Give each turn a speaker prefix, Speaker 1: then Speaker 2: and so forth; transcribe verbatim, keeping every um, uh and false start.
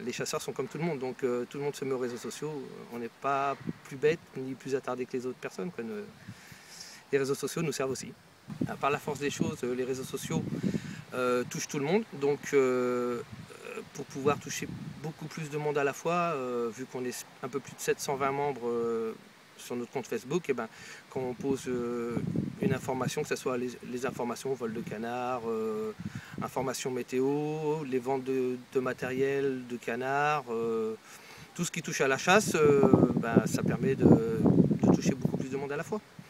Speaker 1: les chasseurs sont comme tout le monde, donc euh, tout le monde se met aux réseaux sociaux. On n'est pas plus bête ni plus attardé que les autres personnes, quoi. Les réseaux sociaux nous servent aussi. Par la force des choses, les réseaux sociaux euh, touchent tout le monde, donc euh, pour pouvoir toucher beaucoup plus de monde à la fois, euh, vu qu'on est un peu plus de sept cent vingt membres euh, sur notre compte Facebook, et ben, quand on pose euh, une information, que ce soit les, les informations vol de canard, euh, informations météo, les ventes de, de matériel de canard, euh, tout ce qui touche à la chasse, euh, ben, ça permet de, de toucher beaucoup plus de monde à la fois.